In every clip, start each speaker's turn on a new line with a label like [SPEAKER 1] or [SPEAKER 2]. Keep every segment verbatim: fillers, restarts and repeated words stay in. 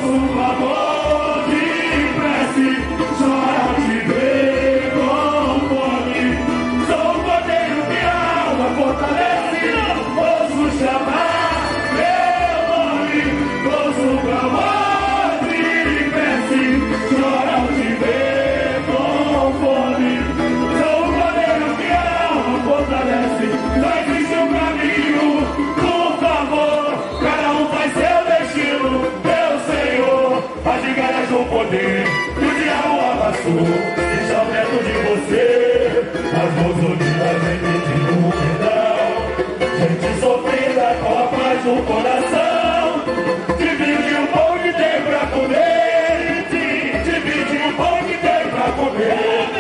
[SPEAKER 1] No coração, divide o pão que tem pra comer, divide o pão que tem pra comer.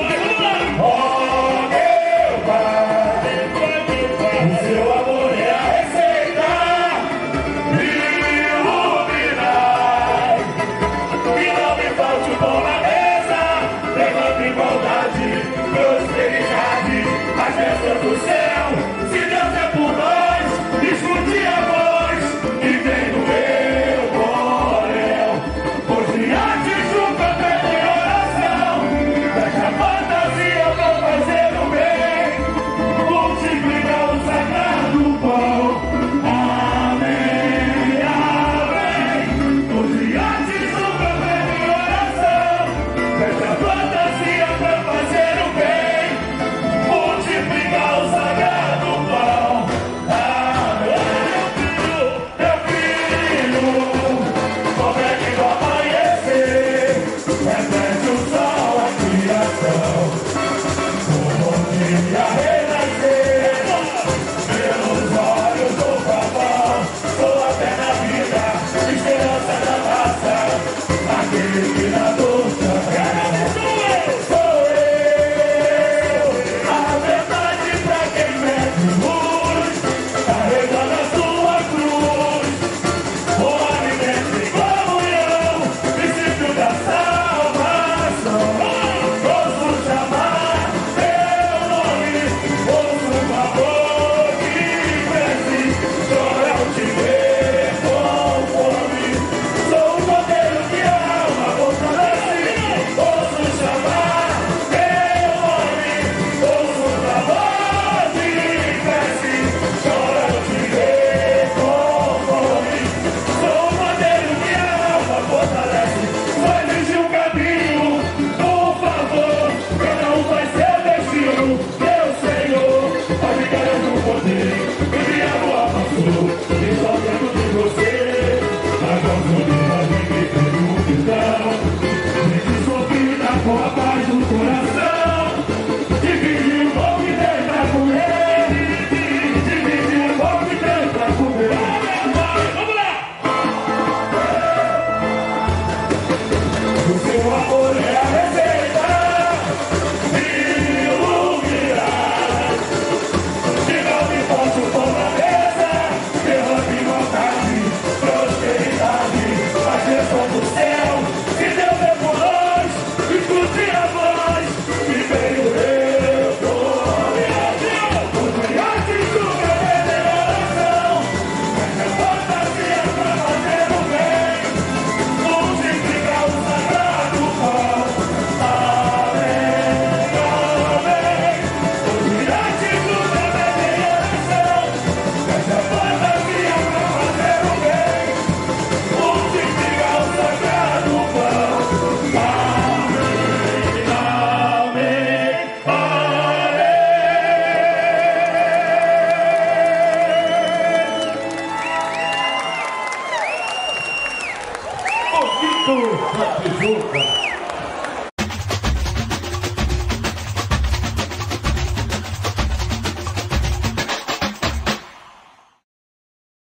[SPEAKER 1] Oh, meu Pai, o seu amor é a receita, iluminai, e não me falte o pão na mesa, levando igualdade, prosperidade, as bênçãos do céu. Se Deus é por nós, escute a voz que vem do meu coração. Por diante do canto de oração, fecha a fantasia pra fazer o bem, multiplica o sagrado pão. Amém, amém. Por diante do canto de oração, fecha a fantasia pra fazer o bem, multiplica o sagrado pão.
[SPEAKER 2] Da Tijuca.